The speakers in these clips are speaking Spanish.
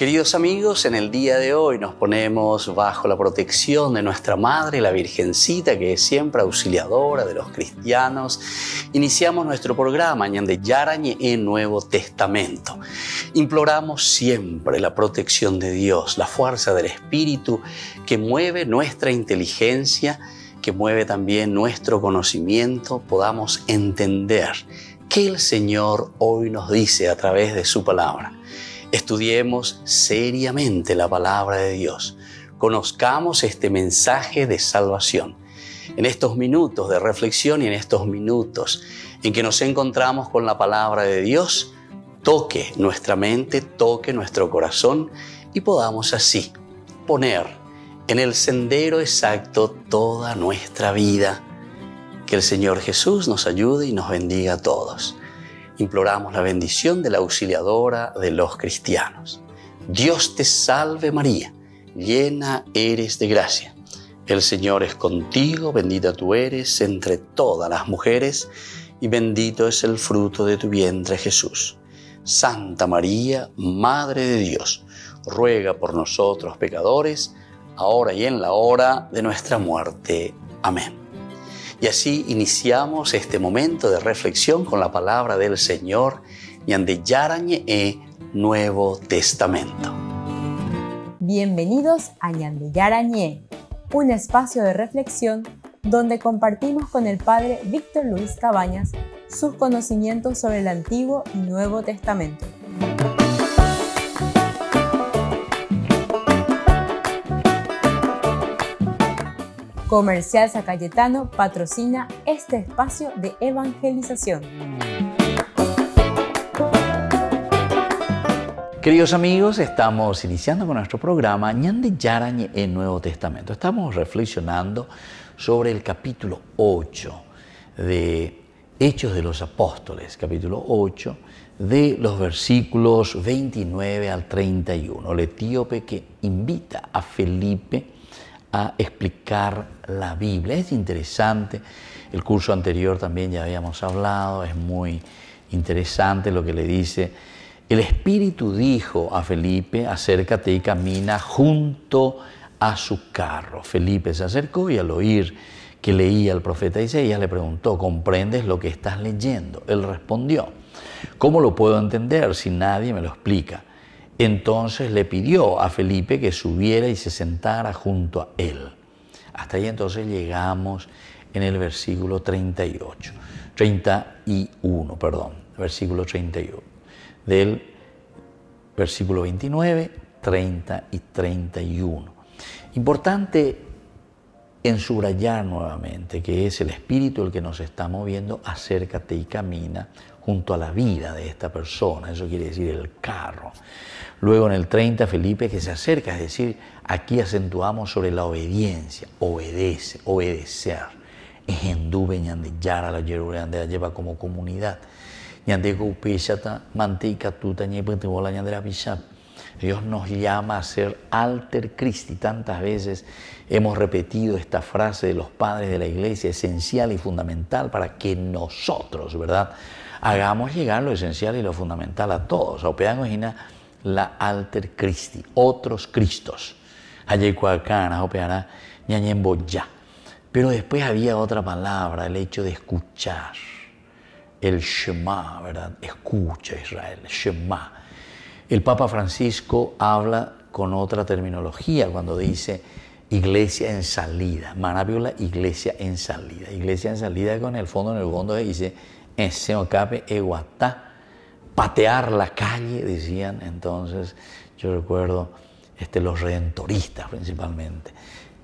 Queridos amigos, en el día de hoy nos ponemos bajo la protección de nuestra Madre, la Virgencita, que es siempre auxiliadora de los cristianos. Iniciamos nuestro programa Ñande Yarañe en Nuevo Testamento. Imploramos siempre la protección de Dios, la fuerza del Espíritu que mueve nuestra inteligencia, que mueve también nuestro conocimiento, podamos entender qué el Señor hoy nos dice a través de su palabra. Estudiemos seriamente la palabra de Dios. Conozcamos este mensaje de salvación. En estos minutos de reflexión y en estos minutos en que nos encontramos con la palabra de Dios, toque nuestra mente, toque nuestro corazón y podamos así poner en el sendero exacto toda nuestra vida. Que el Señor Jesús nos ayude y nos bendiga a todos. Imploramos la bendición de la auxiliadora de los cristianos. Dios te salve María, llena eres de gracia. El Señor es contigo, bendita tú eres entre todas las mujeres y bendito es el fruto de tu vientre Jesús. Santa María, Madre de Dios, ruega por nosotros pecadores, ahora y en la hora de nuestra muerte. Amén. Y así iniciamos este momento de reflexión con la palabra del Señor, Ñande Yarañe Nuevo Testamento. Bienvenidos a Ñande Yarañe, un espacio de reflexión donde compartimos con el Padre Víctor Luis Cabañas sus conocimientos sobre el Antiguo y Nuevo Testamento. Comercial San Cayetano patrocina este espacio de evangelización. Queridos amigos, estamos iniciando con nuestro programa Ñande Yarañe en Nuevo Testamento. Estamos reflexionando sobre el capítulo 8 de Hechos de los Apóstoles, capítulo 8 de los versículos 29 al 31. El etíope que invita a Felipe a explicar la Biblia. Es interesante, el curso anterior también ya habíamos hablado, es muy interesante lo que le dice. El Espíritu dijo a Felipe, acércate y camina junto a su carro. Felipe se acercó y al oír que leía el profeta Isaías le preguntó, ¿comprendes lo que estás leyendo? Él respondió, ¿cómo lo puedo entender si nadie me lo explica? Entonces le pidió a Felipe que subiera y se sentara junto a él. Hasta ahí entonces llegamos en el versículo 31, versículo 31. Del versículo 29, 30 y 31. Importante en subrayar nuevamente que es el Espíritu el que nos está moviendo, acércate y camina junto a la vida de esta persona, eso quiere decir el carro. Luego en el 30, Felipe que se acerca, es decir, aquí acentuamos sobre la obediencia, obedece, obedecer. Es enduve ñande yara la yerurande lleva como comunidad. Ñande gupishata mantica tuta ñepete bola ñande bishap. Dios nos llama a ser alter Christi. Tantas veces hemos repetido esta frase de los padres de la iglesia, esencial y fundamental para que nosotros, ¿verdad?, hagamos llegar lo esencial y lo fundamental a todos. O pedan imagina la alter Christi, otros Cristos. Ayekuacana, o peana ñañemboya. Pero después había otra palabra, el hecho de escuchar. El Shema, ¿verdad? Escucha Israel, Shema. El Papa Francisco habla con otra terminología cuando dice iglesia en salida. Manapiola, iglesia en salida. Iglesia en salida con el fondo dice ese ocape eguatá, patear la calle, decían entonces. Yo recuerdo los redentoristas principalmente,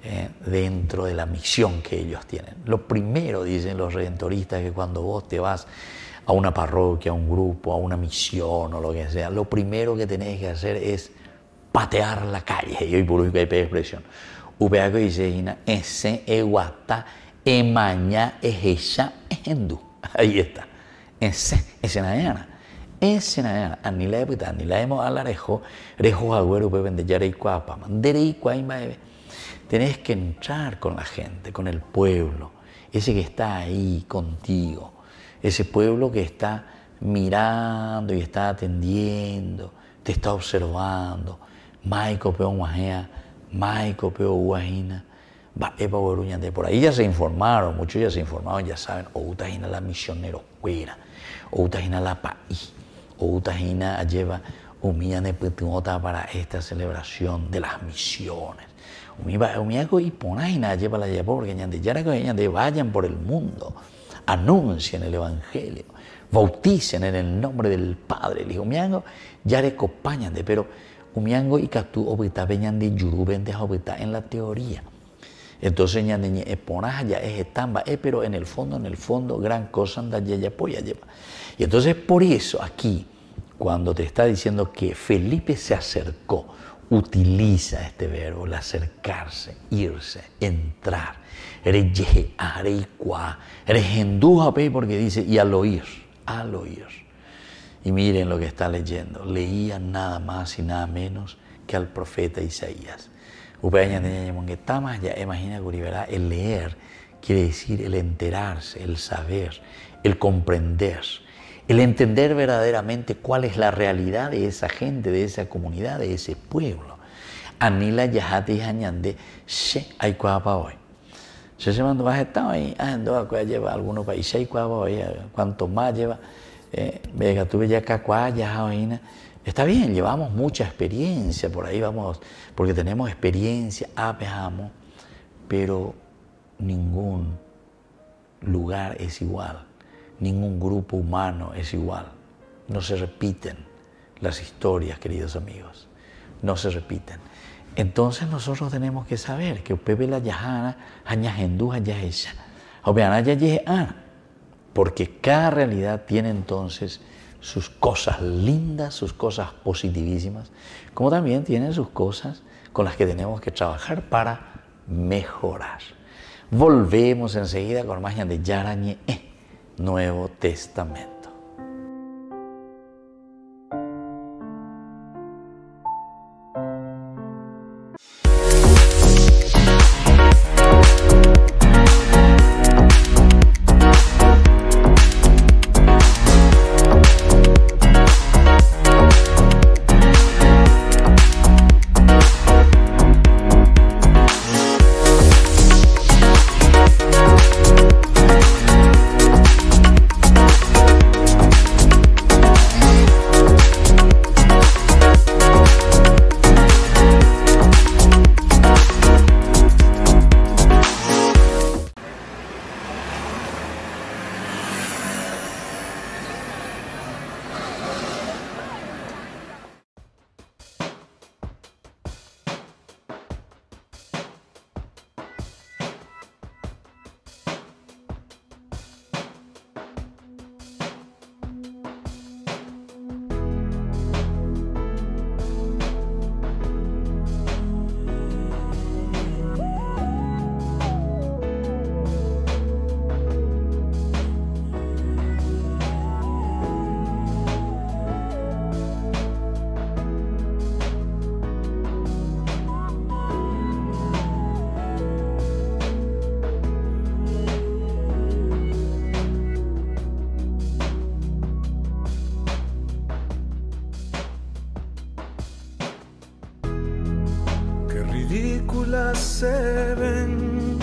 dentro de la misión que ellos tienen. Lo primero, dicen los redentoristas, que cuando vos te vas a una parroquia, a un grupo, a una misión o lo que sea, lo primero que tenés que hacer es patear la calle. Y hoy por hoy hay expresión. Upeaco dice, ese eguata, emaña, ejecha, ejendú. Ahí está. Ese nayana. Ese nayana. Anila epita, anila emo alarejo, rejo agüero, pepen de yareikua pama. Dereikua imbaebe. Tenés que entrar con la gente, con el pueblo, ese que está ahí contigo, ese pueblo que está mirando y está atendiendo, te está observando. Maico peo guajea, maico peo guajina. Va epa de por ahí ya se informaron, muchos ya se informaron, ya saben, o utajina la misionero fuera, o utajina la país, o utajina lleva umía de putinota para esta celebración de las misiones. Umiago y ponajina lleva la lleva porque ya vayan por el mundo, anuncien el evangelio, bauticen en el nombre del Padre, el Hijo. Umiago ya le acompañan de, pero umiago y catu obita veñan de yuruben de obita en la teoría. Entonces ya es estamba, pero en el fondo, gran cosa anda ya polla lleva. Y entonces por eso aquí, cuando te está diciendo que Felipe se acercó, utiliza este verbo, el acercarse, irse, entrar. Porque dice, y al oír. Y miren lo que está leyendo. Leía nada más y nada menos que al profeta Isaías. Ya imagina que el leer quiere decir el enterarse, el saber, el comprender, el entender verdaderamente cuál es la realidad de esa gente, de esa comunidad, de ese pueblo. Anila yahati hañande se hay cuapa hoy. Se mando vas estado ahí, lleva algunos países hay cuapa hoy, cuanto más lleva, vega tuve ya cacuá ya hoy. Está bien, llevamos mucha experiencia, por ahí vamos, porque tenemos experiencia, apejamos, pero ningún lugar es igual, ningún grupo humano es igual. No se repiten las historias, queridos amigos, no se repiten. Entonces nosotros tenemos que saber que Pepe la Yahana, Añahendú, Ayaesha, porque cada realidad tiene entonces sus cosas lindas, sus cosas positivísimas, como también tienen sus cosas con las que tenemos que trabajar para mejorar. Volvemos enseguida con más de Yarañe, Nuevo Testamento. Ridículas se ven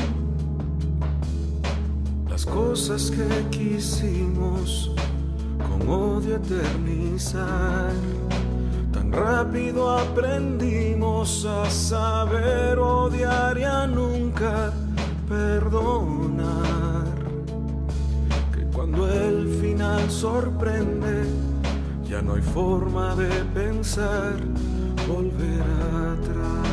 las cosas que quisimos con odio eternizar. Tan rápido aprendimos a saber odiar y a nunca perdonar, que cuando el final sorprende ya no hay forma de pensar volver atrás.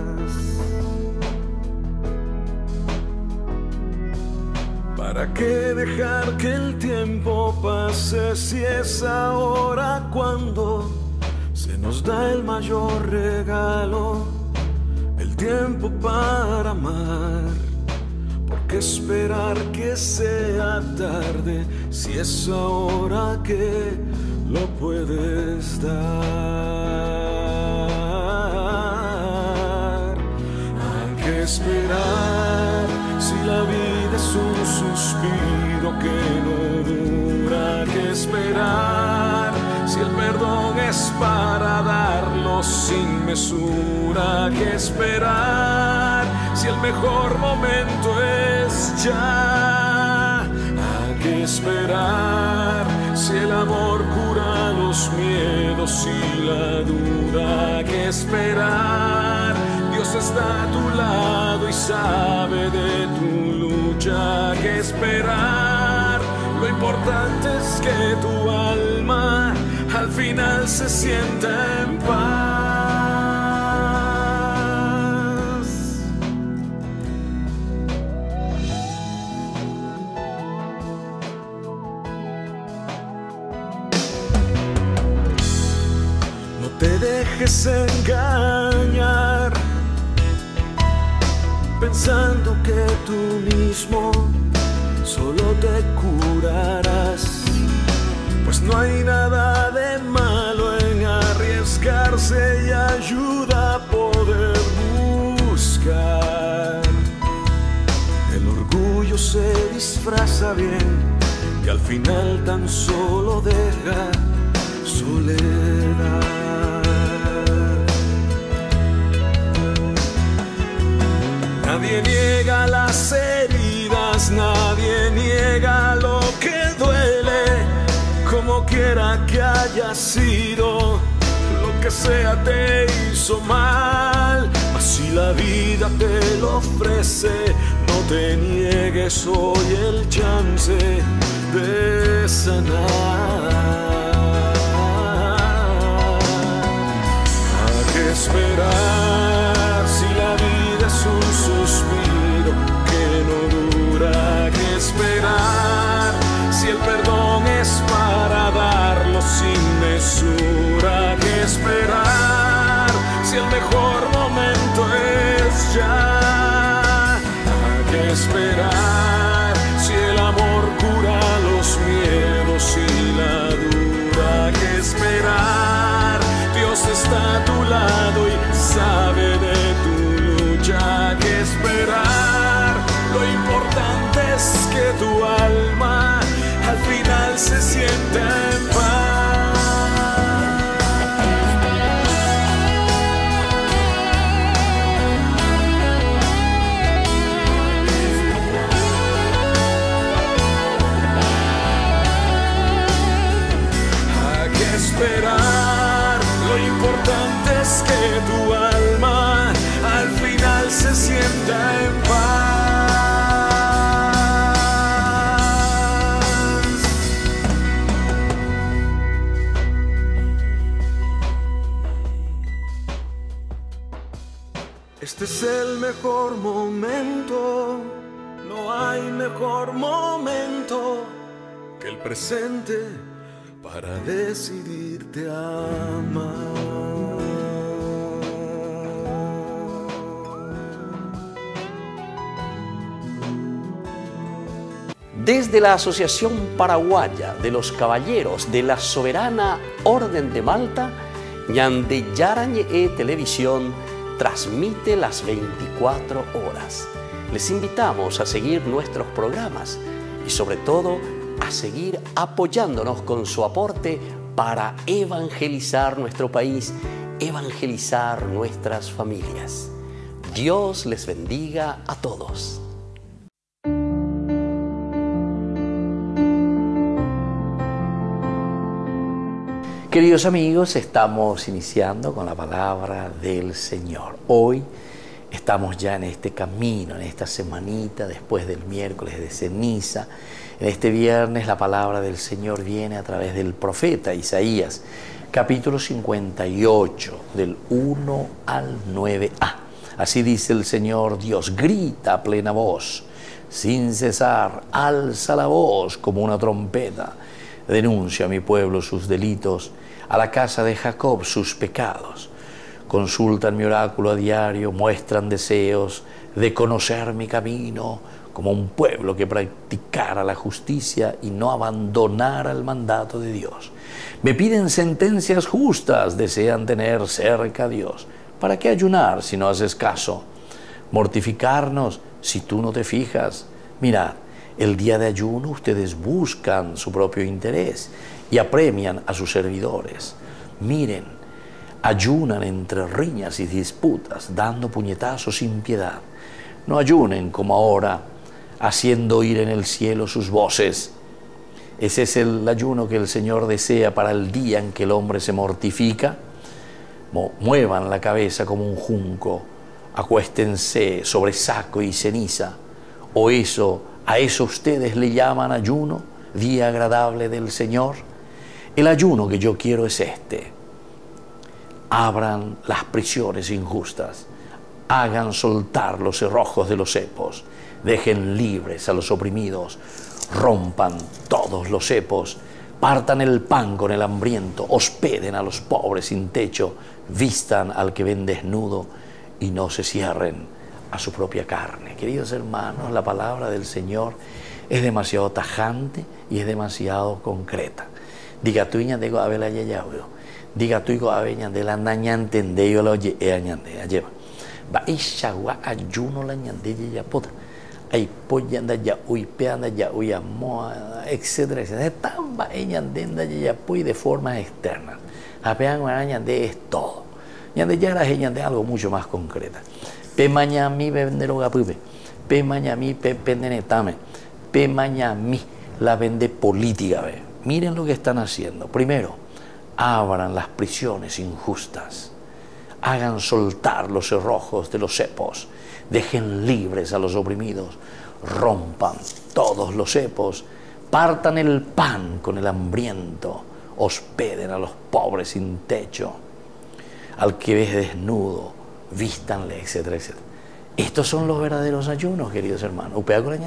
¿Para qué dejar que el tiempo pase si es ahora cuando se nos da el mayor regalo, el tiempo para amar? ¿Por qué esperar que sea tarde si es ahora que lo puedes dar? Hay que esperar si la vida es un suspiro que no dura. Hay que esperar si el perdón es para dar. sin mesura. ¿Qué esperar si el mejor momento es ya? ¿A qué esperar si el amor cura los miedos y la duda? ¿A qué esperar? Dios está a tu lado y sabe de tu lucha. ¿A qué esperar? Lo importante es que tu alma al final se sienta en paz. No te dejes engañar pensando que tú mismo solo te curarás, pues no hay nada de malo en arriesgarse y ayuda a poder buscar. El orgullo se disfraza bien y al final tan solo deja soledad. Nadie niega las heridas, nadie niega lo que duele, como quiera que haya sido, lo que sea te hizo mal. Mas si la vida te lo ofrece, no te niegues hoy el chance de sanar. ¿A qué esperar si la vida es un suspiro que no dura? ¿A qué esperar si el perdón es para darlo sin mesura? ¿A qué esperar si el mejor momento es ya? ¿A qué esperar si el amor cura los miedos y la duda? ¿A qué esperar? Dios está a tu lado y sabe de tu lucha. ¿A qué esperar? Lo importante es que tu alma al final se sienta en paz. ¿A qué esperar? Lo importante es que tu alma al final se sienta en paz. Este es el mejor momento, no hay mejor momento que el presente para decidirte a amar. Desde la Asociación Paraguaya de los Caballeros de la Soberana Orden de Malta, Ñande Yarañe Televisión transmite las 24 horas. Les invitamos a seguir nuestros programas y sobre todo a seguir apoyándonos con su aporte para evangelizar nuestro país, evangelizar nuestras familias. Dios les bendiga a todos. Queridos amigos, estamos iniciando con la palabra del Señor. Hoy estamos ya en este camino, en esta semanita después del miércoles de ceniza. En este viernes la palabra del Señor viene a través del profeta Isaías, capítulo 58, del 1 al 9a. Así dice el Señor Dios: grita a plena voz, sin cesar, alza la voz como una trompeta. Denuncia a mi pueblo sus delitos, a la casa de Jacob sus pecados. Consultan mi oráculo a diario, muestran deseos de conocer mi camino, como un pueblo que practicara la justicia y no abandonara el mandato de Dios. Me piden sentencias justas, desean tener cerca a Dios. ¿Para qué ayunar si no haces caso? Mortificarnos si tú no te fijas. Mirad, el día de ayuno ustedes buscan su propio interés y apremian a sus servidores. Miren, ayunan entre riñas y disputas, dando puñetazos sin piedad. No ayunen como ahora, haciendo oír en el cielo sus voces. Ese es el ayuno que el Señor desea para el día en que el hombre se mortifica. Muevan la cabeza como un junco, acuéstense sobre saco y ceniza. ¿O a eso ustedes le llaman ayuno, día agradable del Señor? El ayuno que yo quiero es este. Abran las prisiones injustas, hagan soltar los cerrojos de los cepos, dejen libres a los oprimidos, rompan todos los cepos, partan el pan con el hambriento, hospeden a los pobres sin techo, vistan al que ven desnudo y no se cierren a su propia carne. Queridos hermanos, la palabra del Señor es demasiado tajante y es demasiado concreta. Diga tú ñandego a vela yayabio, diga tú a veña de la nañantende yo la oye añande lleva. Va ishagua ayuno la ñande yayapota. Hay pollanda ya uy peanda ya uy amoa, etcétera, etcétera. Tamba ñandenda yayapuy de formas externas. Apean ñande es todo. Ñande ya era ñande algo mucho más concreta. Pe mañami venderoga pupe. Pe mañami pe pendenetame. Pe mañami la vende política, ve. Miren lo que están haciendo. Primero, abran las prisiones injustas. Hagan soltar los cerrojos de los cepos. Dejen libres a los oprimidos. Rompan todos los cepos. Partan el pan con el hambriento. Hospeden a los pobres sin techo. Al que ves desnudo, vístanle, etcétera, etcétera. Estos son los verdaderos ayunos, queridos hermanos.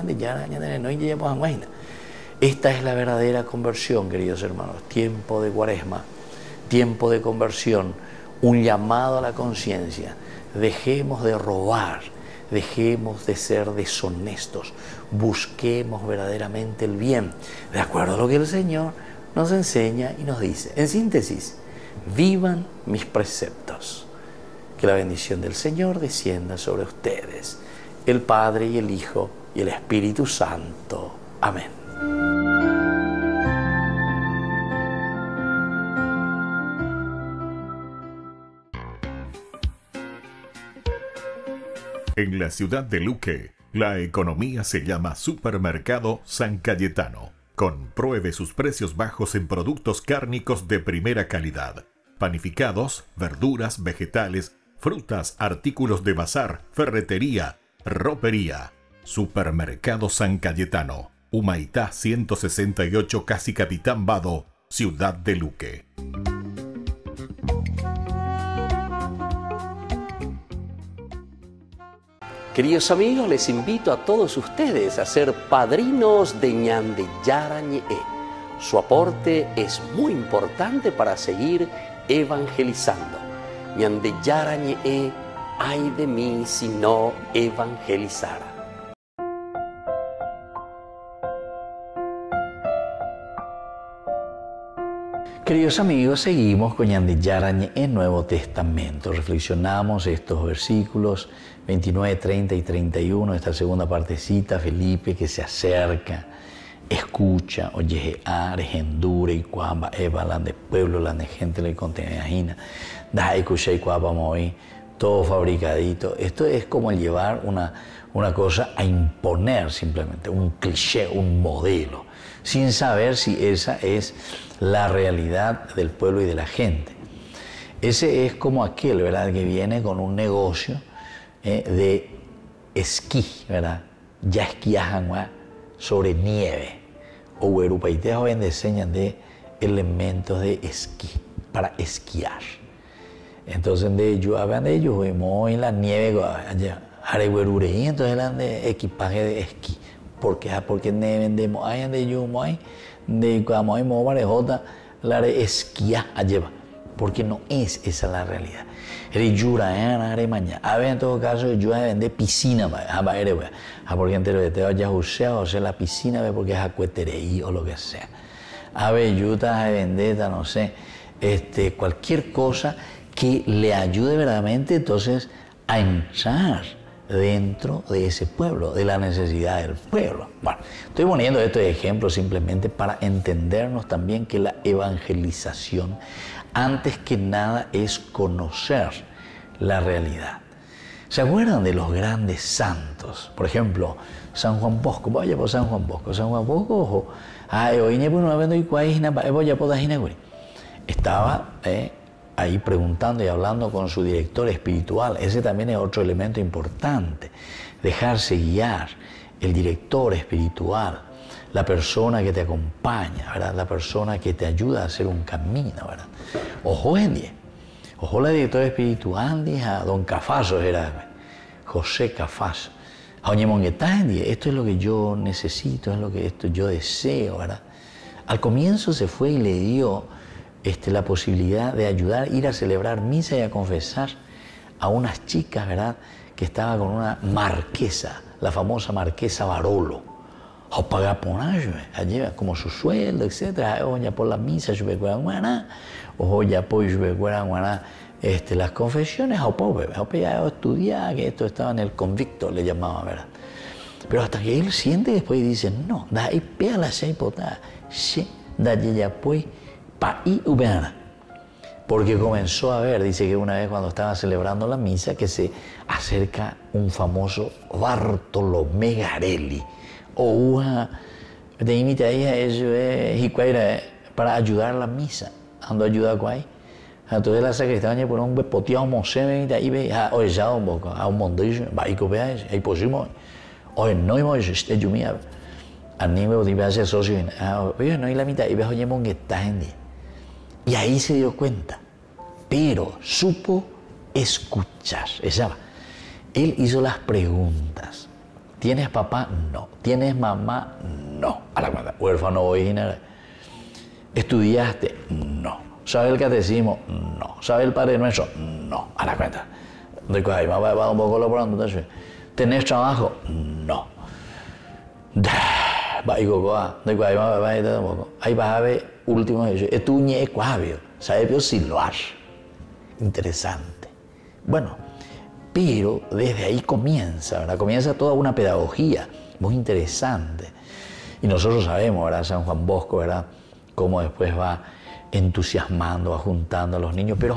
Esta es la verdadera conversión, queridos hermanos. Tiempo de Cuaresma, tiempo de conversión, un llamado a la conciencia. Dejemos de robar, dejemos de ser deshonestos, busquemos verdaderamente el bien, de acuerdo a lo que el Señor nos enseña y nos dice. En síntesis, vivan mis preceptos. Que la bendición del Señor descienda sobre ustedes, el Padre y el Hijo y el Espíritu Santo. Amén. En la ciudad de Luque, la economía se llama Supermercado San Cayetano. Compruebe sus precios bajos en productos cárnicos de primera calidad. Panificados, verduras, vegetales, frutas, artículos de bazar, ferretería, ropería. Supermercado San Cayetano, Humaitá 168, Casi Capitán Vado, ciudad de Luque. Queridos amigos, les invito a todos ustedes a ser padrinos de Ñande Yarañe. Su aporte es muy importante para seguir evangelizando. Ñande Yarañe, ay de mí si no evangelizara. Queridos amigos, seguimos con Ñande Yarañe en Nuevo Testamento. Reflexionamos estos versículos 29, 30 y 31, esta segunda partecita, Felipe que se acerca, escucha, oye, endure y cuamba, evalan de pueblo, la de gente le contenajina, da escucha y cuamba moí, todo fabricadito. Esto es como llevar una cosa a imponer simplemente, un cliché, un modelo, sin saber si esa es la realidad del pueblo y de la gente. Ese es como aquel, ¿verdad?, que viene con un negocio de esquí, ¿verdad? Ya esquiajan sobre nieve. O europeítes hoy enseñan de elementos de esquí, para esquiar. Entonces de ellos, hablan de ellos, vemos en la nieve, allá, y entonces hablan de equipaje de esquí. Porque vendemos ahí de ellos, de cuando hay mobarejota, la de esquiar allá. Porque no es esa la realidad. A ver, en todo caso, yo vender piscina, porque entero te vaya a usar la piscina, porque es acuetereí o lo que sea. A ver, yo te vender, no sé, cualquier cosa que le ayude verdaderamente, entonces, a entrar dentro de ese pueblo, de la necesidad del pueblo. Bueno, estoy poniendo estos ejemplos simplemente para entendernos también que la evangelización antes que nada es conocer la realidad. ¿Se acuerdan de los grandes santos? Por ejemplo, San Juan Bosco. Vaya por San Juan Bosco. San Juan Bosco, estaba ahí preguntando y hablando con su director espiritual. Ese también es otro elemento importante. Dejarse guiar, el director espiritual, la persona que te acompaña, ¿verdad? La persona que te ayuda a hacer un camino, ¿verdad? Ojo, ojo, la directora espiritual, a don Cafaso era José Cafaso. Esto es lo que yo necesito, es lo que yo deseo, ¿verdad? Al comienzo se fue y le dio la posibilidad de ayudar, ir a celebrar misa y a confesar a unas chicas, ¿verdad? Que estaba con una marquesa, la famosa marquesa Barolo. O pagar por ello, como su sueldo, etc. O ya por la misa, yo o ya por las confesiones, o ya estudiar, que esto estaba en el convicto, le llamaba, ¿verdad? Pero hasta que él siente después y dice, no, da ahí pega la seipota, sí, da ya pues, pa y ubera. Porque comenzó a ver, dice que una vez cuando estaba celebrando la misa, que se acerca un famoso Bartolomé Garelli, o una de imita ella, eso es para ayudar a la misa, ando ayuda a ahí. Entonces la secretaria por un poteado mosé y ahí ve, oye ya un poco, a un mondillo, va y copia eso, ahí pusimos, oye no hemos este yo mía, a mí me voy a hacer socio, oye no hay la mitad y ves oye mon que está en día. Y ahí se dio cuenta, pero supo escuchar. Él hizo las preguntas. ¿Tienes papá? No. ¿Tienes mamá? No. A la cuenta. ¿Huérfano original? ¿Estudiaste? No. ¿Sabes el catecismo? No. ¿Sabes el Padre Nuestro? No. A la cuenta. Va un poco lo pronto. ¿Tenés trabajo? No. Ahí vas a ver último hecho. Esto es cuavio. ¿Sabes silbar? Interesante. Bueno, pero desde ahí comienza, ¿verdad? Comienza toda una pedagogía muy interesante. Y nosotros sabemos, ¿verdad? San Juan Bosco, ¿verdad? Cómo después va entusiasmando, va juntando a los niños, pero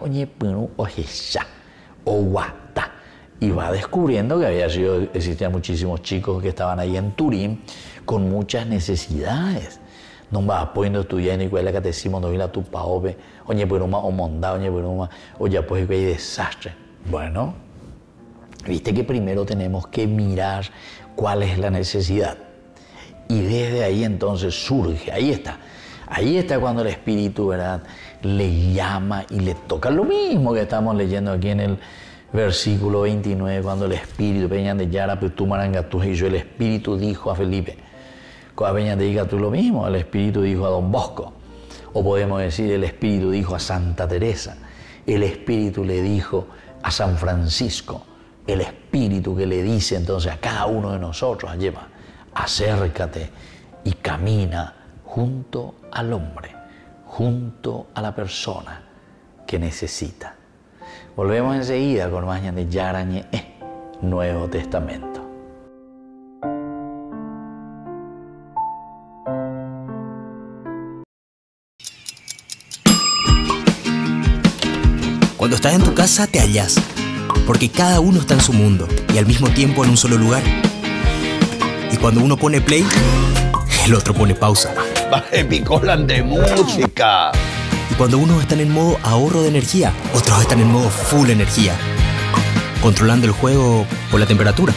y va descubriendo que existían muchísimos chicos que estaban ahí en Turín con muchas necesidades. No va poniendo estudiar en escuela catecismo, no vila tu paobe, oye, pero más o mondá, oye, pero más, oye, pues hay desastre. Bueno, viste que primero tenemos que mirar cuál es la necesidad. Y desde ahí entonces surge, ahí está cuando el Espíritu, ¿verdad?, le llama y le toca lo mismo que estamos leyendo aquí en el versículo 29, cuando el Espíritu, Peñan de Yara, Putumarangatu, y yo, el Espíritu dijo a Felipe, Peñan de Ica, tú lo mismo, el Espíritu dijo a Don Bosco, o podemos decir, el Espíritu dijo a Santa Teresa, el Espíritu le dijo a San Francisco, el Espíritu que le dice entonces a cada uno de nosotros, lleva, acércate y camina junto al hombre, junto a la persona que necesita. Volvemos enseguida con Mañana de Yarañe, Nuevo Testamento. Cuando estás en tu casa te hallas, porque cada uno está en su mundo y al mismo tiempo en un solo lugar. Y cuando uno pone play, el otro pone pausa. Picolan de música. Y cuando unos están en modo ahorro de energía, otros están en modo full energía, controlando el juego por la temperatura.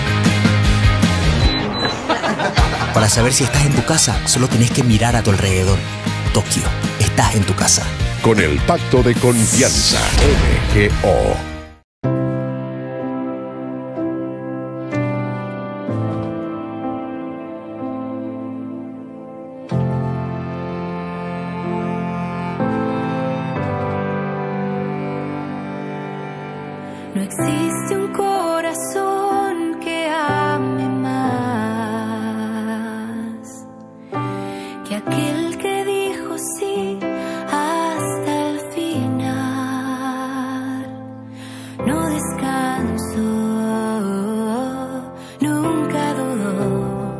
Para saber si estás en tu casa, solo tenés que mirar a tu alrededor. Tokio, estás en tu casa. Con el Pacto de Confianza, MGO. No existe un corazón que ame más que aquel que dijo sí hasta el final. No descansó, nunca dudó,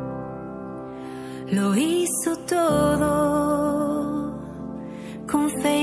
lo hizo todo con fe.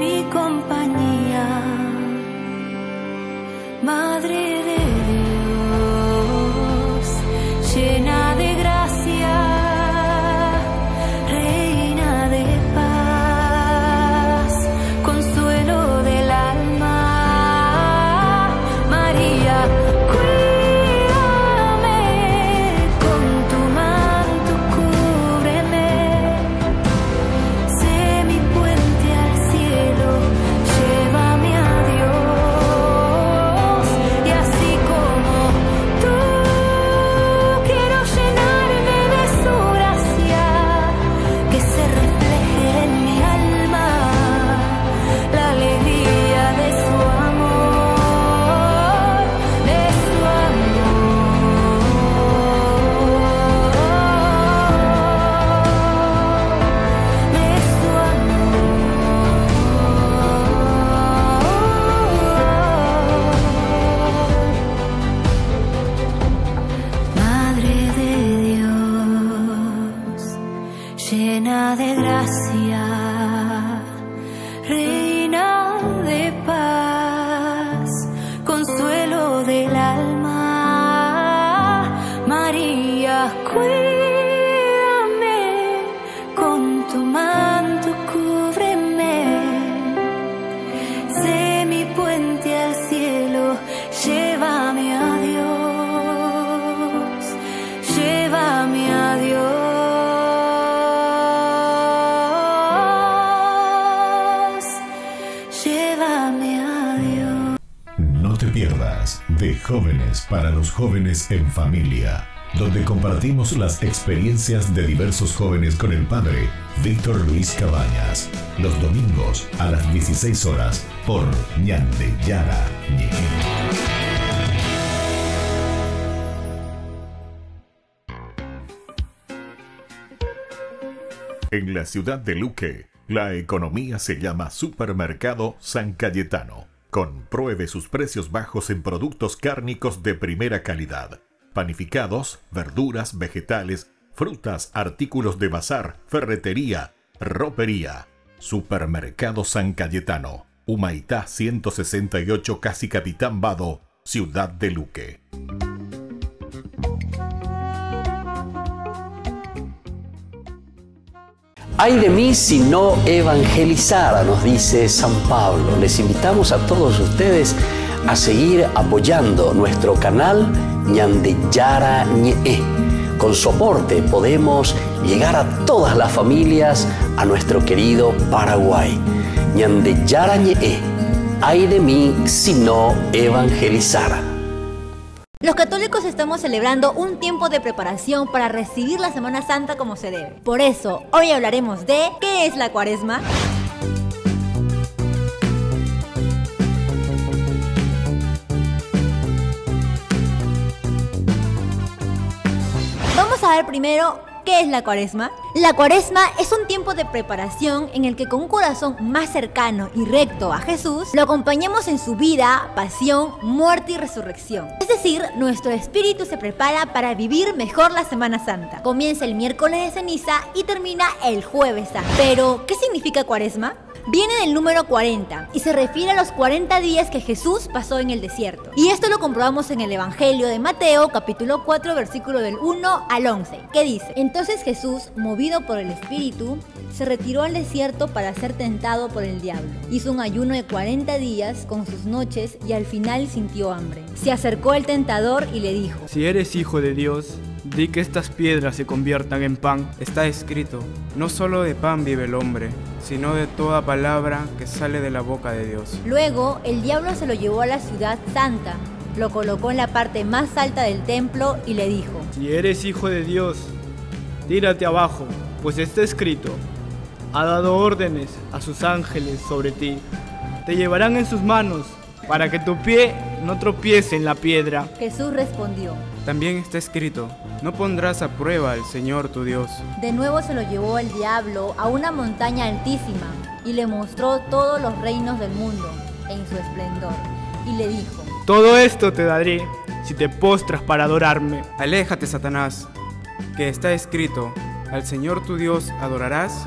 mi compañía, Madre de Dios, llena de gracia, reina de paz, consuelo del alma, María, cuídame, con tu manto cúbreme, sé mi puente al cielo, llévame a Dios, y así como tú quiero llenarme de su gracia, que se refleje en mi alma la alegría de su amor, de su Madre de Dios, llena de gracia, reina de paz, consuelo del alma, María, cuídame, con tu manto cúbreme, sé mi puente al cielo, llévame a Dios, llévame a Dios, llévame a Dios. No te pierdas de Jóvenes para los Jóvenes en Familia, donde compartimos las experiencias de diversos jóvenes con el padre Víctor Luis Cabañas, los domingos a las 16 horas por Ñande Yara Ñe'e. En la ciudad de Luque, la economía se llama Supermercado San Cayetano. Compruebe sus precios bajos en productos cárnicos de primera calidad. Panificados, verduras, vegetales, frutas, artículos de bazar, ferretería, ropería. Supermercado San Cayetano, Humaitá 168, Casi Capitán Vado, ciudad de Luque. Ay de mí si no evangelizara, nos dice San Pablo. Les invitamos a todos ustedes a seguir apoyando nuestro canal Ñande Yara Ñe'e. Con su aporte podemos llegar a todas las familias a nuestro querido Paraguay. Ñande Yara Ñe'e. Ay de mí si no evangelizara. Los católicos estamos celebrando un tiempo de preparación para recibir la Semana Santa como se debe. Por eso, hoy hablaremos de ¿qué es la Cuaresma? Vamos a ver primero ¿qué es la Cuaresma? La Cuaresma es un tiempo de preparación en el que con un corazón más cercano y recto a Jesús, lo acompañemos en su vida, pasión, muerte y resurrección. Es decir, nuestro espíritu se prepara para vivir mejor la Semana Santa. Comienza el miércoles de ceniza y termina el jueves santo. Pero, ¿qué significa Cuaresma? Viene del número 40 y se refiere a los 40 días que Jesús pasó en el desierto. Y esto lo comprobamos en el Evangelio de Mateo, capítulo 4, versículo del 1 al 11, que dice: Entonces Jesús, movido por el Espíritu, se retiró al desierto para ser tentado por el diablo. Hizo un ayuno de 40 días con sus noches y al final sintió hambre. Se acercó el tentador y le dijo: Si eres hijo de Dios, di que estas piedras se conviertan en pan. Está escrito: no solo de pan vive el hombre, sino de toda palabra que sale de la boca de Dios. Luego, el diablo se lo llevó a la ciudad santa, lo colocó en la parte más alta del templo y le dijo: Si eres hijo de Dios, tírate abajo, pues está escrito: ha dado órdenes a sus ángeles sobre ti. Te llevarán en sus manos, para que tu pie no tropiece en la piedra. Jesús respondió: También está escrito: no pondrás a prueba al Señor tu Dios. De nuevo se lo llevó el diablo a una montaña altísima y le mostró todos los reinos del mundo en su esplendor. Y le dijo: todo esto te daré si te postras para adorarme. Aléjate, Satanás, que está escrito: al Señor tu Dios adorarás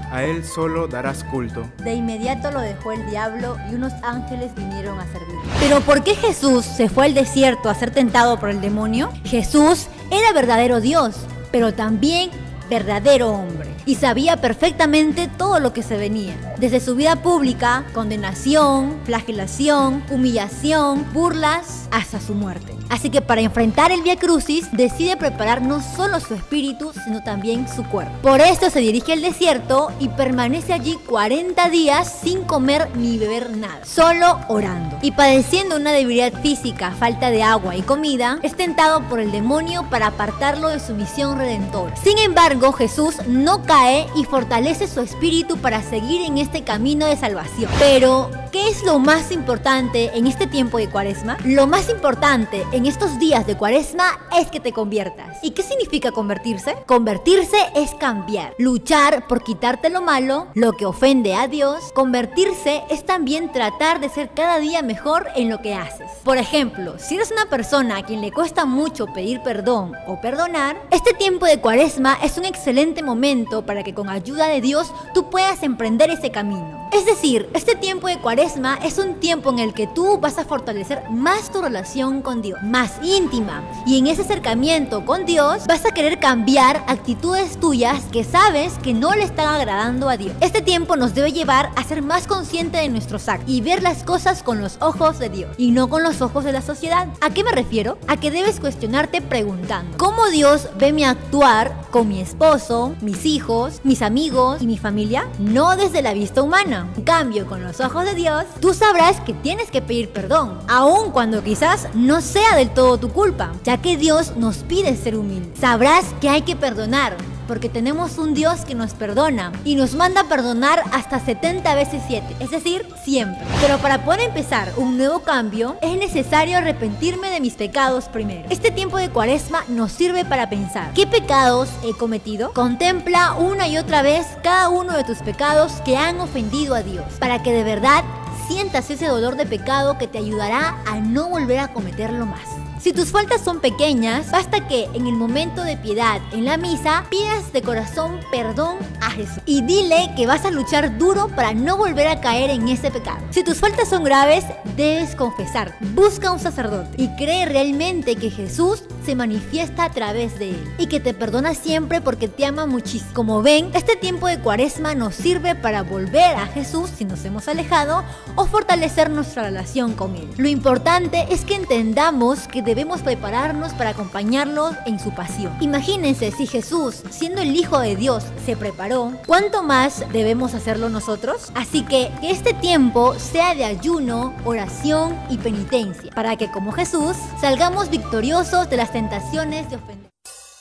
a él solo darás culto. De inmediato lo dejó el diablo y unos ángeles vinieron a servirle. Pero ¿por qué Jesús se fue al desierto a ser tentado por el demonio? Jesús era verdadero Dios, pero también verdadero hombre, y sabía perfectamente todo lo que se venía. Desde su vida pública, condenación, flagelación, humillación, burlas, hasta su muerte. Así que para enfrentar el Vía Crucis, decide preparar no solo su espíritu, sino también su cuerpo. Por esto se dirige al desierto y permanece allí 40 días sin comer ni beber nada, solo orando. Y padeciendo una debilidad física, falta de agua y comida, es tentado por el demonio para apartarlo de su misión redentora. Sin embargo, Jesús no cae y fortalece su espíritu para seguir en este camino de salvación. Pero, ¿qué es lo más importante en este tiempo de Cuaresma? Lo más importante en estos días de Cuaresma es que te conviertas. ¿Y qué significa convertirse? Convertirse es cambiar, luchar por quitarte lo malo, lo que ofende a Dios. Convertirse es también tratar de ser cada día mejor en lo que haces. Por ejemplo, si eres una persona a quien le cuesta mucho pedir perdón o perdonar, este tiempo de Cuaresma es un excelente momento para que con ayuda de Dios tú puedas emprender ese camino. Es decir, este tiempo de Cuaresma es un tiempo en el que tú vas a fortalecer más tu relación con Dios, más íntima, y en ese acercamiento con Dios vas a querer cambiar actitudes tuyas que sabes que no le están agradando a Dios. Este tiempo nos debe llevar a ser más conscientes de nuestros actos y ver las cosas con los ojos de Dios y no con los ojos de la sociedad. ¿A qué me refiero? A que debes cuestionarte preguntando: ¿cómo Dios ve mi actuar con mi esposo, mis hijos, mis amigos y mi familia? No desde la vista humana. En cambio, con los ojos de Dios, tú sabrás que tienes que pedir perdón, aun cuando quizás no sea del todo tu culpa, ya que Dios nos pide ser humildes. Sabrás que hay que perdonar, porque tenemos un Dios que nos perdona y nos manda a perdonar hasta 70 veces 7, es decir, siempre. Pero para poder empezar un nuevo cambio, es necesario arrepentirme de mis pecados primero. Este tiempo de Cuaresma nos sirve para pensar: ¿qué pecados he cometido? Contempla una y otra vez cada uno de tus pecados que han ofendido a Dios, para que de verdad sientas ese dolor de pecado que te ayudará a no volver a cometerlo más. Si tus faltas son pequeñas, basta que en el momento de piedad en la misa pidas de corazón perdón a Jesús y dile que vas a luchar duro para no volver a caer en ese pecado. Si tus faltas son graves, debes confesar. Busca un sacerdote y cree realmente que Jesús se manifiesta a través de él y que te perdona siempre porque te ama muchísimo. Como ven, este tiempo de Cuaresma nos sirve para volver a Jesús si nos hemos alejado o fortalecer nuestra relación con él. Lo importante es que entendamos que debemos prepararnos para acompañarlos en su pasión. Imagínense, si Jesús, siendo el Hijo de Dios, se preparó, ¿cuánto más debemos hacerlo nosotros? Así que este tiempo sea de ayuno, oración y penitencia, para que como Jesús salgamos victoriosos de las tentaciones de ofender.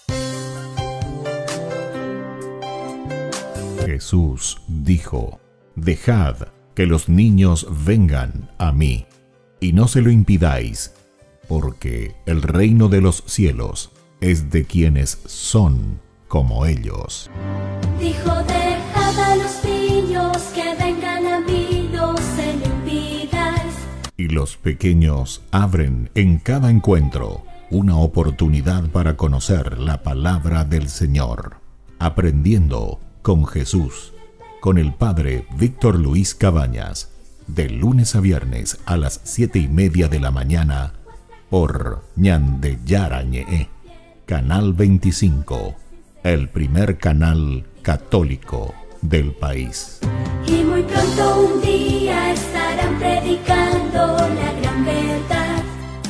Jesús dijo: dejad que los niños vengan a mí, y no se lo impidáis, porque el reino de los cielos es de quienes son como ellos. Dijo: dejad a los niños que vengan a mí, no se lo impidáis. Y los pequeños abren en cada encuentro una oportunidad para conocer la palabra del Señor, aprendiendo con Jesús, con el Padre Víctor Luis Cabañas, de lunes a viernes a las 7:30 de la mañana, por Ñande Yarañe, Canal 25, el primer canal católico del país. Y muy pronto un día estarán predicando la gran verdad,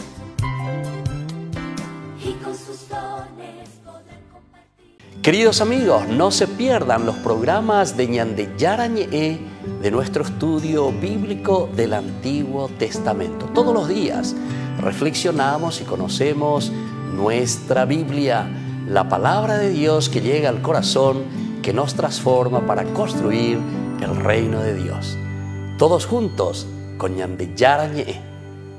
y con sus dones podrán compartir. Queridos amigos, no se pierdan los programas de Ñande Yarañe de nuestro estudio bíblico del Antiguo Testamento. Todos los días reflexionamos y conocemos nuestra Biblia, la palabra de Dios que llega al corazón, que nos transforma para construir el reino de Dios. Todos juntos con Ñande Yarañe.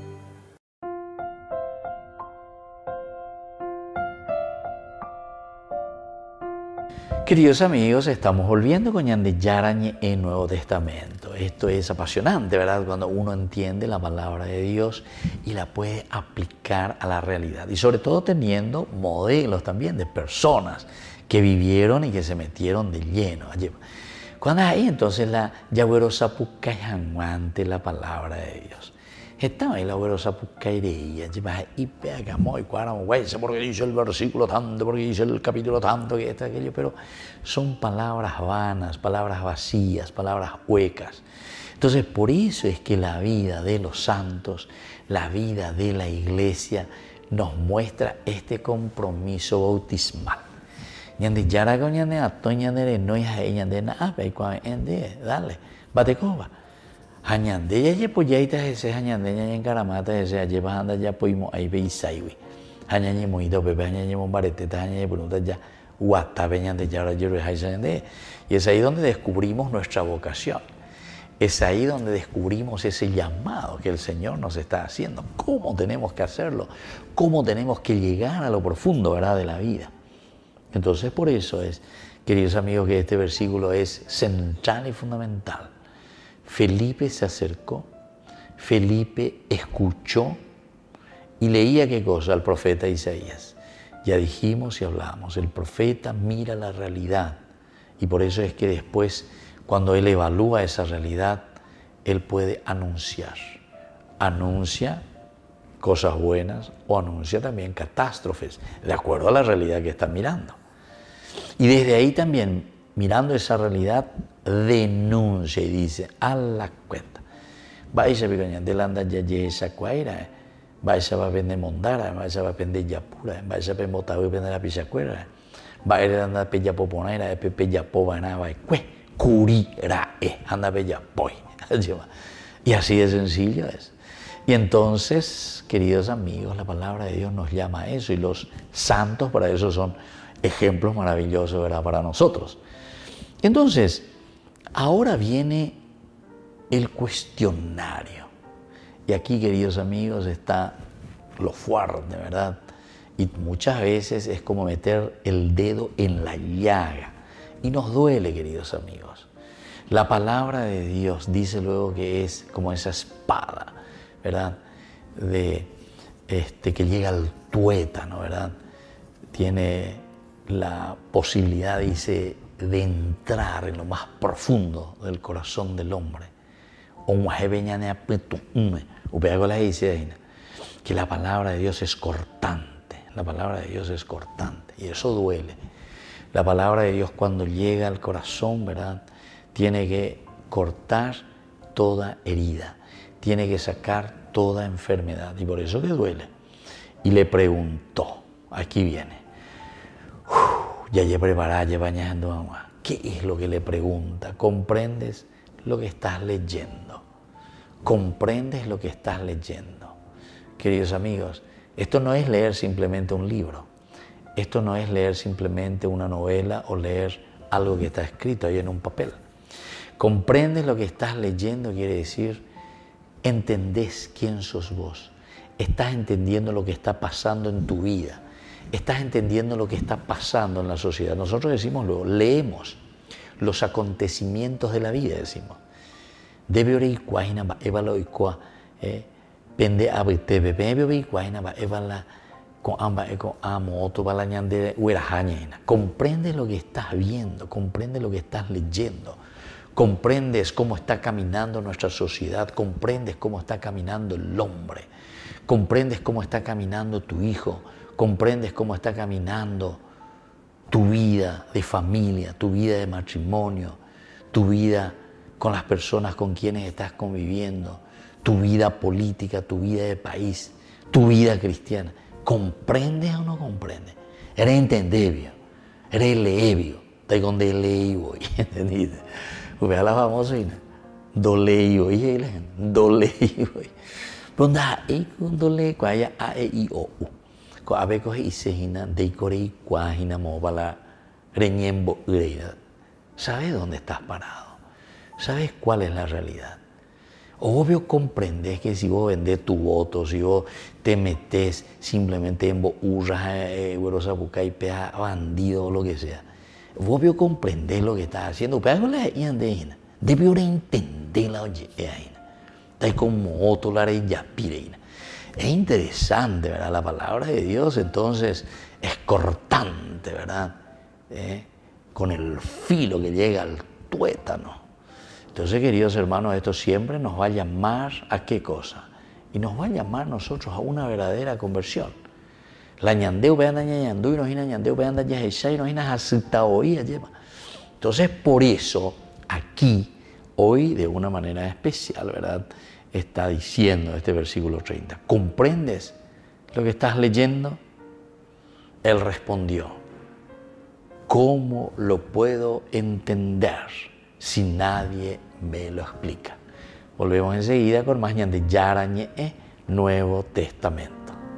Queridos amigos, estamos volviendo con Ñande Yarañe en Nuevo Testamento. Esto es apasionante, ¿verdad? Cuando uno entiende la palabra de Dios y la puede aplicar a la realidad. Y sobre todo teniendo modelos también de personas que vivieron y que se metieron de lleno. Cuando ahí entonces la Yagüerosa Pucayhanguante, la palabra de Dios. Estaba ahí la Yagüerosa Pucayreía, y pega muy cuáramo, güey, porque dice el versículo tanto, porque dice el capítulo tanto, que esto, aquello, pero son palabras vanas, palabras vacías, palabras huecas. Entonces, por eso es que la vida de los santos, la vida de la iglesia, nos muestra este compromiso bautismal. Ñande yarago ñande ato ñande no ya ñande na ape kwa ende dale batecoba. Hañande ya yepo yaita ese hañande ña en caramata ese lleva anda ya poimo ahí ve isaiwi. Hañañe moido bebe hañañe mombarete hañañe pregunta ya guata veñande yara yero hañande. Y es ahí donde descubrimos nuestra vocación. Es ahí donde descubrimos ese llamado que el Señor nos está haciendo. ¿Cómo tenemos que hacerlo? ¿Cómo tenemos que llegar a lo profundo, ¿verdad?, de la vida? Entonces, por eso es, queridos amigos, que este versículo es central y fundamental. Felipe se acercó, Felipe escuchó y leía ¿qué cosa? Al profeta Isaías. Ya dijimos y hablamos, el profeta mira la realidad y por eso es que después, cuando él evalúa esa realidad, él puede anunciar. Anuncia cosas buenas o anuncia también catástrofes, de acuerdo a la realidad que está mirando. Y desde ahí también, mirando esa realidad, denuncia y dice, a la cuenta. Vais a ver que anda ya esa cuaira, vais a vender mondara, vais a vender yapura, vais a vender motabu y vender la pichacuera, vais a andar pella poponera, pella pobana, vai cue, curira, anda bella poi. Y así de sencillo es. Y entonces, queridos amigos, la palabra de Dios nos llama a eso y los santos para eso son ejemplos maravillosos, ¿verdad?, para nosotros. Entonces, ahora viene el cuestionario. Y aquí, queridos amigos, está lo fuerte, ¿verdad? Y muchas veces es como meter el dedo en la llaga. Y nos duele, queridos amigos. La palabra de Dios dice luego que es como esa espada, ¿verdad?, que llega al tuétano, ¿verdad? Tiene la posibilidad, dice, de entrar en lo más profundo del corazón del hombre. Que la palabra de Dios es cortante, la palabra de Dios es cortante y eso duele. La palabra de Dios cuando llega al corazón, ¿verdad?, tiene que cortar toda herida, tiene que sacar toda enfermedad y por eso que duele. Y le preguntó, aquí viene, ya preparada, ya bañando agua. ¿Qué es lo que le pregunta? ¿Comprendes lo que estás leyendo? ¿Comprendes lo que estás leyendo? Queridos amigos, esto no es leer simplemente un libro. Esto no es leer simplemente una novela o leer algo que está escrito ahí en un papel. ¿Comprendes lo que estás leyendo? Quiere decir, entendés quién sos vos. Estás entendiendo lo que está pasando en tu vida. Estás entendiendo lo que está pasando en la sociedad. Nosotros decimos luego, leemos los acontecimientos de la vida, decimos. Debe orar igual, evala igual, pende abitebe, debe igual, evala con amba con amo otro balañande uerajañena. Comprende lo que estás viendo, comprende lo que estás leyendo. Comprendes cómo está caminando nuestra sociedad, comprendes cómo está caminando el hombre, comprendes cómo está caminando tu hijo, comprendes cómo está caminando tu vida de familia, tu vida de matrimonio, tu vida con las personas con quienes estás conviviendo, tu vida política, tu vida de país, tu vida cristiana. ¿Comprendes o no comprendes? Eres entendebio, eres leebio, te donde leí voy, ¿entendiste? Vea la famosa, do leí voy, do leí voy. Pero nada, do leí, cuaya a e i o u. A veces dice hina de corei cuajina mobala reñembo ureira. ¿Sabes dónde estás parado? ¿Sabes cuál es la realidad? Obvio comprendes que si vos vendés tu voto, si vos te metes simplemente en urras, güerosa buca y pea bandido o lo que sea. Obvio comprendes lo que estás haciendo. Pero la hina debe entender la oye está como otro la ya pireina. Es interesante, ¿verdad? La palabra de Dios entonces es cortante, ¿verdad? Con el filo que llega al tuétano. Entonces, queridos hermanos, esto siempre nos va a llamar ¿a qué cosa? Y nos va a llamar nosotros a una verdadera conversión. La ñandeu veanda ñandú y nos ina ñandeu veanda ñajesha y nos ina hasitaoía lleva. Entonces, por eso, aquí, hoy, de una manera especial, ¿verdad?, está diciendo este versículo 30. ¿Comprendes lo que estás leyendo? Él respondió, ¿cómo lo puedo entender si nadie me lo explica? Volvemos enseguida con más ñande Yarañe, Nuevo Testamento.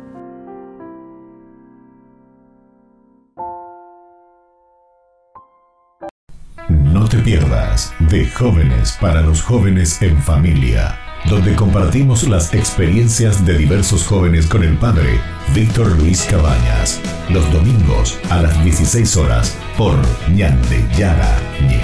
No te pierdas de Jóvenes para los Jóvenes en Familia, donde compartimos las experiencias de diversos jóvenes con el padre Víctor Luis Cabañas, los domingos a las 16 horas por Ñande Yarañe.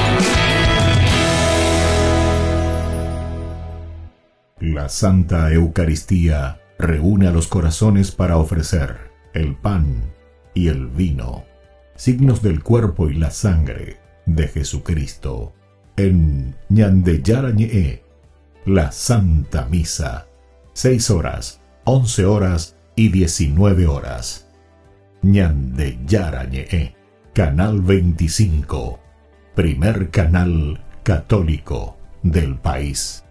La Santa Eucaristía reúne a los corazones para ofrecer el pan y el vino, signos del cuerpo y la sangre de Jesucristo. En Ñande Yarañe, la Santa Misa, 6 horas, 11 horas y 19 horas. Ñande Yarañe, Canal 25, primer canal católico del país.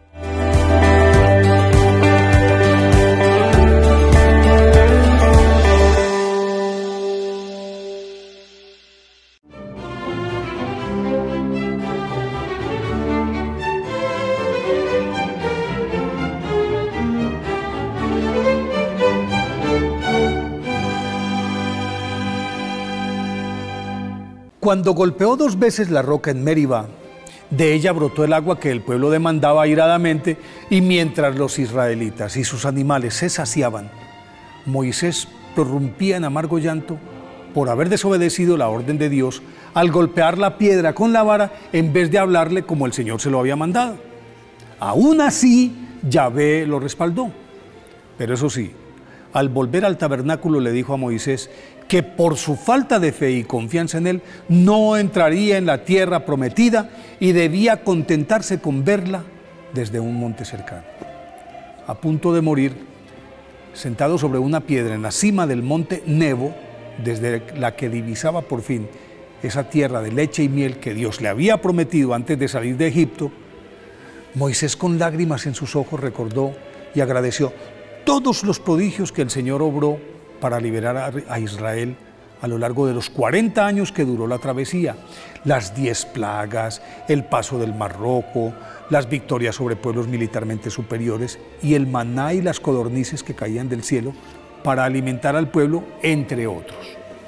Cuando golpeó 2 veces la roca en Meribá, de ella brotó el agua que el pueblo demandaba airadamente, y mientras los israelitas y sus animales se saciaban, Moisés prorrumpía en amargo llanto por haber desobedecido la orden de Dios al golpear la piedra con la vara en vez de hablarle como el Señor se lo había mandado. Aún así, Yahvé lo respaldó. Pero eso sí, al volver al tabernáculo le dijo a Moisés que por su falta de fe y confianza en él, no entraría en la tierra prometida y debía contentarse con verla desde un monte cercano. A punto de morir, sentado sobre una piedra en la cima del monte Nebo, desde la que divisaba por fin esa tierra de leche y miel que Dios le había prometido antes de salir de Egipto, Moisés, con lágrimas en sus ojos, recordó y agradeció todos los prodigios que el Señor obró para liberar a Israel a lo largo de los 40 años que duró la travesía. Las 10 plagas, el paso del Mar Rojo, las victorias sobre pueblos militarmente superiores y el maná y las codornices que caían del cielo para alimentar al pueblo, entre otros.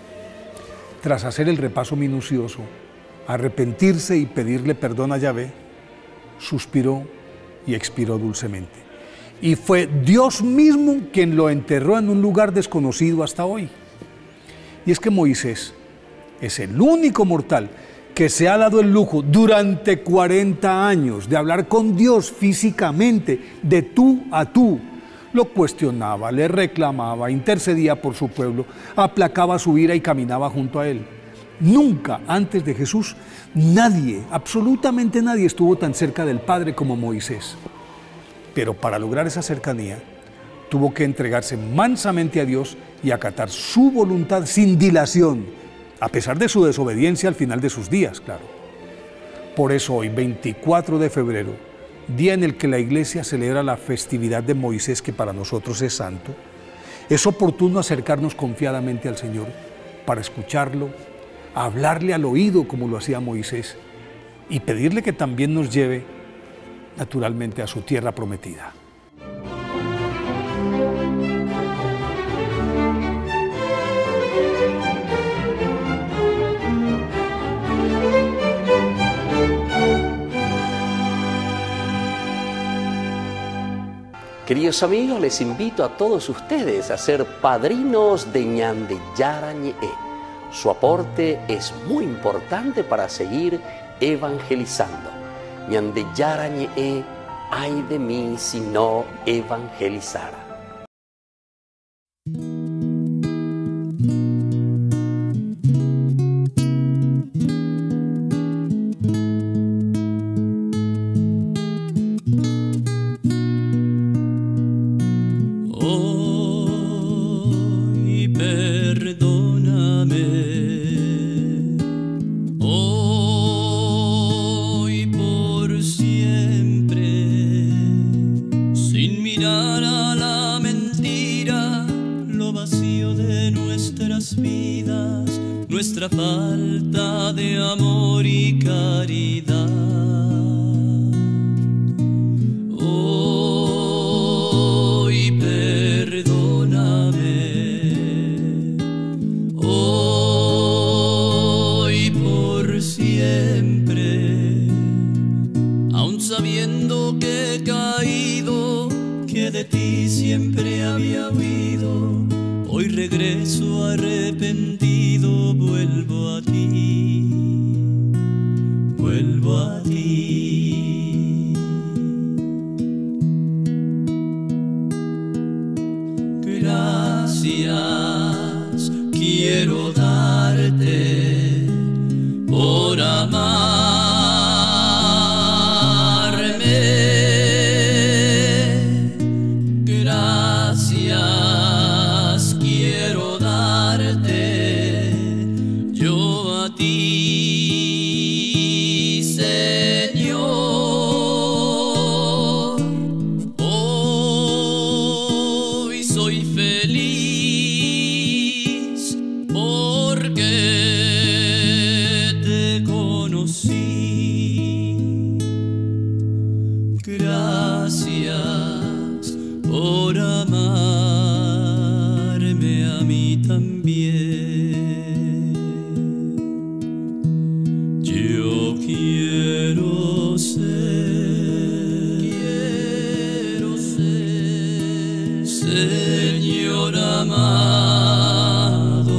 Tras hacer el repaso minucioso, arrepentirse y pedirle perdón a Yahvé, suspiró y expiró dulcemente. Y fue Dios mismo quien lo enterró en un lugar desconocido hasta hoy. Y es que Moisés es el único mortal que se ha dado el lujo durante 40 años de hablar con Dios físicamente, de tú a tú. Lo cuestionaba, le reclamaba, intercedía por su pueblo, aplacaba su ira y caminaba junto a él. Nunca antes de Jesús, nadie, absolutamente nadie, estuvo tan cerca del Padre como Moisés. Pero para lograr esa cercanía, tuvo que entregarse mansamente a Dios y acatar su voluntad sin dilación, a pesar de su desobediencia al final de sus días, claro. Por eso hoy, 24 de febrero, día en el que la Iglesia celebra la festividad de Moisés, que para nosotros es santo, es oportuno acercarnos confiadamente al Señor para escucharlo, hablarle al oído como lo hacía Moisés y pedirle que también nos lleve naturalmente a su tierra prometida. Queridos amigos, les invito a todos ustedes a ser padrinos de Ñande Yarañe. Su aporte es muy importante para seguir evangelizando. Ñande Yarañe, ay de mí si no evangelizara. nuestras vidas, nuestra falta de amor y caridad. Hoy perdóname, hoy por siempre, aun sabiendo que he caído, que de ti siempre había huido. Hoy regreso arrepentido, vuelvo a ti, vuelvo a ti. Gracias quiero darte por amarme. Gracias quiero darte yo a ti, Señor. Hoy soy feliz porque te conocí. Gracias por amarme a mí también. Yo quiero ser, Señor amado,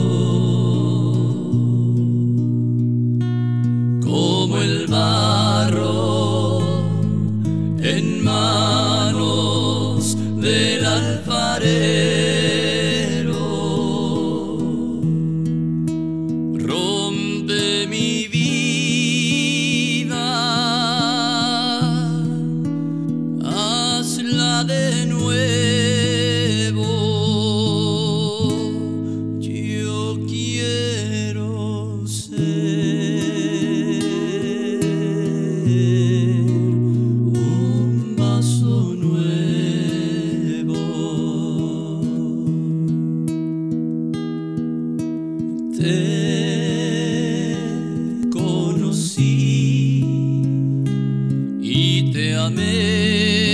como el barro en manos del alfarero. Rompe mi vida, hazla de nuevo. Yo quiero ser un vaso nuevo. Te conocí y te amé.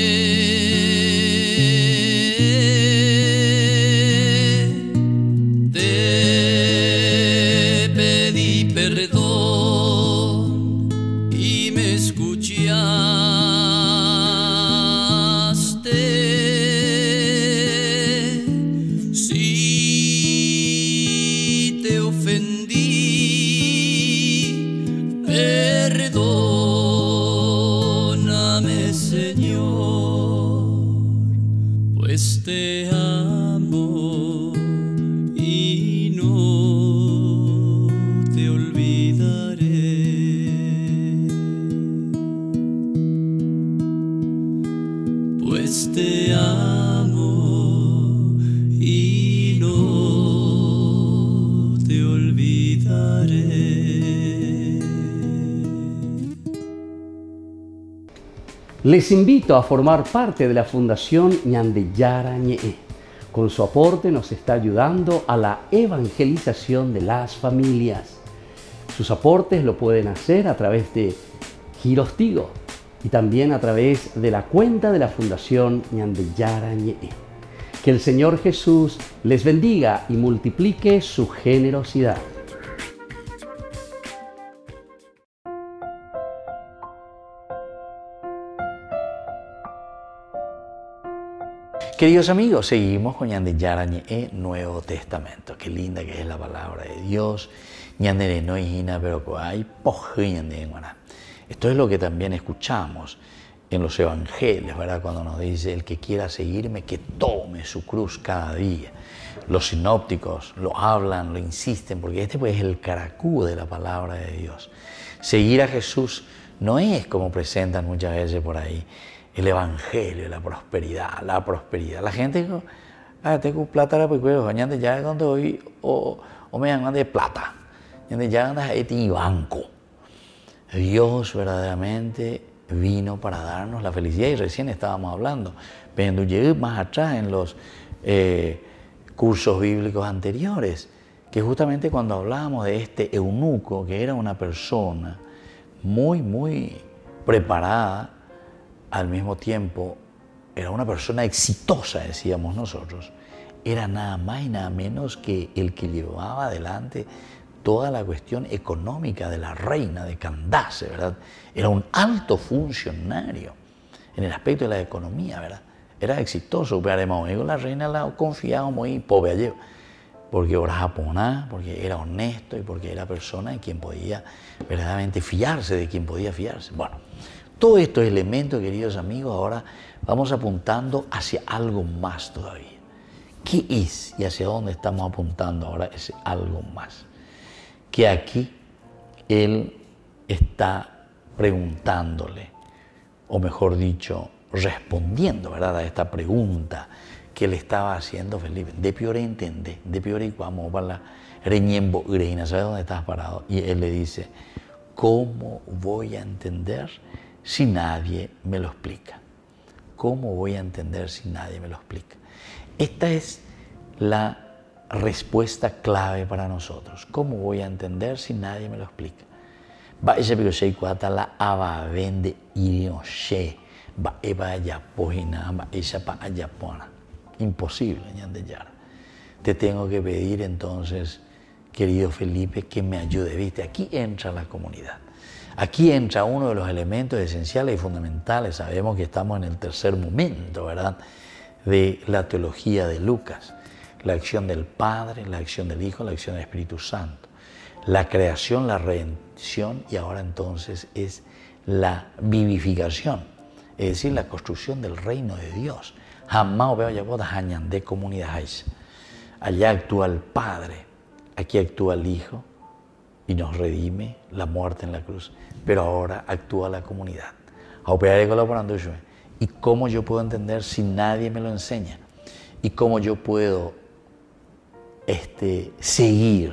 Te pedí perdón y me escuchaste. Si te ofendí, perdóname, Señor, pues te amo y no te olvidaré. Pues te amo y no te olvidaré. Les invito a formar parte de la Fundación Ñande Yarañe. Con su aporte nos está ayudando a la evangelización de las familias. Sus aportes lo pueden hacer a través de Giros Tigo y también a través de la cuenta de la Fundación Ñande Yarañe. Que el Señor Jesús les bendiga y multiplique su generosidad. Queridos amigos, seguimos con Ñande Yarañe Nuevo Testamento. Qué linda que es la palabra de Dios. Ñande no hina, pero hay Ñande. Esto es lo que también escuchamos en los evangelios, ¿verdad? Cuando nos dice: el que quiera seguirme, que tome su cruz cada día. Los sinópticos lo hablan, lo insisten, porque este pues es el caracú de la palabra de Dios. Seguir a Jesús no es como presentan muchas veces por ahí el evangelio, la prosperidad, la prosperidad. La gente dice: tengo plata, pues Ñande ya cuando hoy o me dan de plata. Ñande ya andas ahí en banco. Dios verdaderamente vino para darnos la felicidad, y recién estábamos hablando, pero llegué más atrás en los cursos bíblicos anteriores, que justamente cuando hablábamos de este eunuco, que era una persona muy preparada, al mismo tiempo era una persona exitosa, decíamos nosotros, era nada más y nada menos que el que llevaba adelante toda la cuestión económica de la reina de Candace, ¿verdad? Era un alto funcionario en el aspecto de la economía, ¿verdad? Era exitoso, pero la reina la confiaba muy pobre allí, porque era japonés, porque era honesto y porque era persona de quien podía verdaderamente fiarse, de quien podía fiarse. Bueno, todos estos elementos, queridos amigos, ahora vamos apuntando hacia algo más todavía. ¿Qué es y hacia dónde estamos apuntando ahora ese algo más? Que aquí él está preguntándole, o mejor dicho, respondiendo, ¿verdad?, a esta pregunta que le estaba haciendo Felipe. De piore entender, de piore vamos para la reñembo reina, ¿sabes dónde estás parado? Y él le dice, ¿cómo voy a entender si nadie me lo explica? ¿Cómo voy a entender si nadie me lo explica? Esta es la respuesta clave para nosotros. ¿Cómo voy a entender si nadie me lo explica? Vaya pero se cuata la aba vende irioshe, va eva ya pojina, va esa pa ayapona. Imposible, ñandeyara. Te tengo que pedir entonces, querido Felipe, que me ayude. ¿Viste? Aquí entra la comunidad. Aquí entra uno de los elementos esenciales y fundamentales. Sabemos que estamos en el tercer momento, ¿verdad?, de la teología de Lucas. La acción del Padre, la acción del Hijo, la acción del Espíritu Santo. La creación, la redención y ahora entonces es la vivificación, es decir, la construcción del reino de Dios. Jamás veo ya bodas de comunidades. Allá actúa el Padre, aquí actúa el Hijo y nos redime la muerte en la cruz. Pero ahora actúa la comunidad. ¿Y cómo yo puedo entender si nadie me lo enseña? ¿Y cómo yo puedo seguir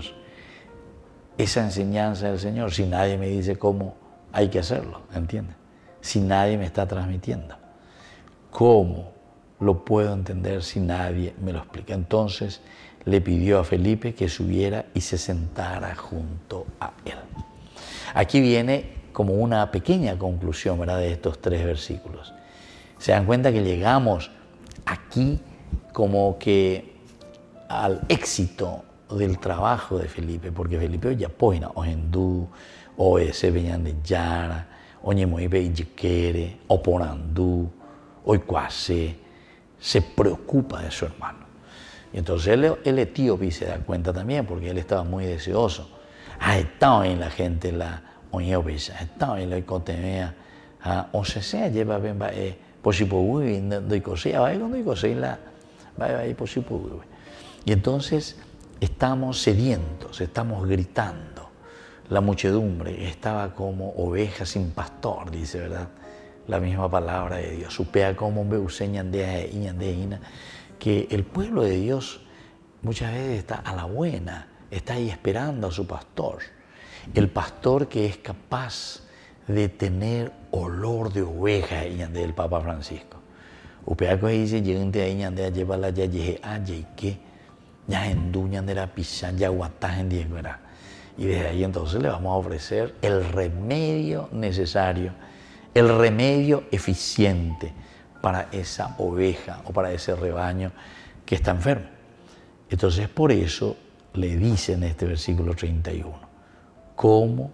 esa enseñanza del Señor si nadie me dice cómo hay que hacerlo? ¿Entiendes? Si nadie me está transmitiendo. ¿Cómo lo puedo entender si nadie me lo explica? Entonces le pidió a Felipe que subiera y se sentara junto a él. Aquí viene como una pequeña conclusión, ¿verdad?, de estos 3 versículos. Se dan cuenta que llegamos aquí como que al éxito del trabajo de Felipe, porque Felipe ya poina o hindú, o ese venían de Yara, o ñemoibe y yiquere, o porandú, o icuase, se preocupa de su hermano. Y entonces el etíope se da cuenta también, porque él estaba muy deseoso. Ha estado en la gente, la oñeobesa, ha estado en la icotemea, o se lleva bien, posipoui, no cosilla, va cuando cosilla, va posipoui. Y entonces estamos sedientos, estamos gritando. La muchedumbre estaba como oveja sin pastor, dice, ¿verdad?, la misma palabra de Dios. Supea como un beuseñandea, que el pueblo de Dios muchas veces está a la buena, está ahí esperando a su pastor. El pastor que es capaz de tener olor de oveja, del Papa Francisco. Upea que dice, llegante ahí ñandea lleva la ya lleje y que ya enduñan de la pisan ya guatajen de verdad. Y desde ahí entonces le vamos a ofrecer el remedio necesario, el remedio eficiente para esa oveja o para ese rebaño que está enfermo. Entonces por eso le dice en este versículo 31, ¿cómo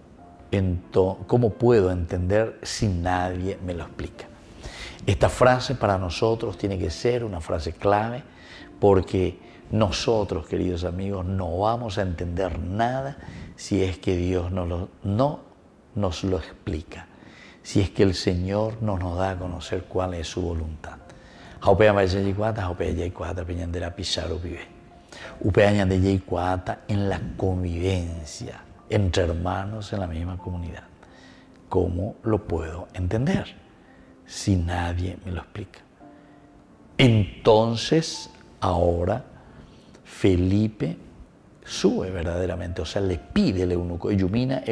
puedo entender si nadie me lo explica? Esta frase para nosotros tiene que ser una frase clave, porque nosotros, queridos amigos, no vamos a entender nada si es que Dios no nos lo explica, si es que el Señor no nos da a conocer cuál es su voluntad. En la convivencia entre hermanos en la misma comunidad. ¿Cómo lo puedo entender si nadie me lo explica? Entonces, ahora Felipe sube verdaderamente, o sea, le pide el eunuco, y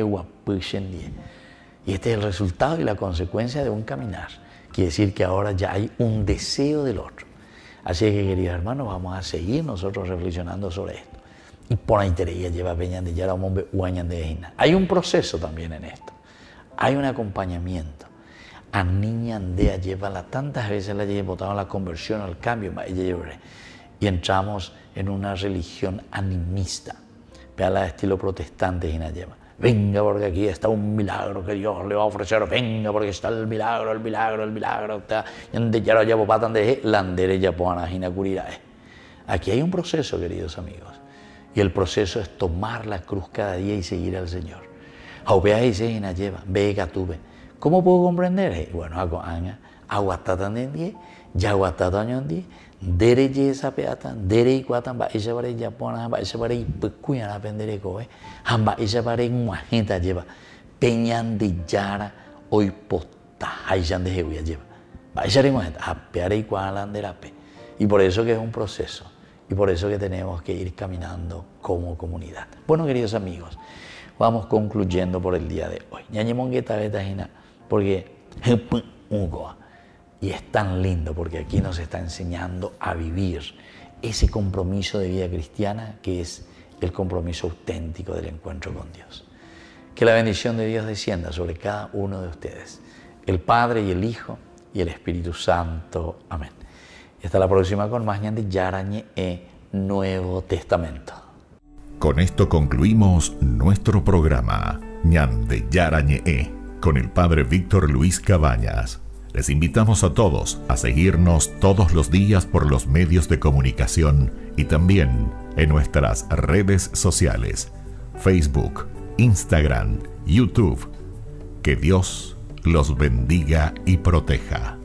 este es el resultado y la consecuencia de un caminar. Quiere decir que ahora ya hay un deseo del otro. Así que, queridos hermanos, vamos a seguir nosotros reflexionando sobre esto. y por ahí lleva peña de yara mombe uañan de ejina. Hay un proceso también en esto. Hay un acompañamiento. A niña andea lleva tantas veces la lleva votado la conversión, al cambio, y entramos en una religión animista, la de estilo protestante y la lleva. Venga porque aquí está un milagro que Dios le va a ofrecer, venga porque está el milagro, aquí hay un proceso, queridos amigos, y el proceso es tomar la cruz cada día y seguir al Señor. ¿Cómo puedo comprender? Bueno, aguatatan en 10, ya aguatatan en 10, dereche esa peatan, dereche cuatan, va esa para ella pona, va esa para pecuya la pendereco, hamba esa para guajeta lleva, peñan de yara, hoy pota, hayan de jehuya lleva, va esa de guajeta, apeare y cualanderape. Y por eso que es un proceso, y por eso que tenemos que ir caminando como comunidad. Bueno, queridos amigos, vamos concluyendo por el día de hoy. Porque y es tan lindo porque aquí nos está enseñando a vivir ese compromiso de vida cristiana que es el compromiso auténtico del encuentro con Dios. Que la bendición de Dios descienda sobre cada uno de ustedes, el Padre y el Hijo y el Espíritu Santo. Amén. Y hasta la próxima con más ñan de Yarañe Nuevo Testamento. Con esto concluimos nuestro programa ñan de Yarañe con el Padre Víctor Luis Cabañas. Les invitamos a todos a seguirnos todos los días por los medios de comunicación y también en nuestras redes sociales, Facebook, Instagram, YouTube. Que Dios los bendiga y proteja.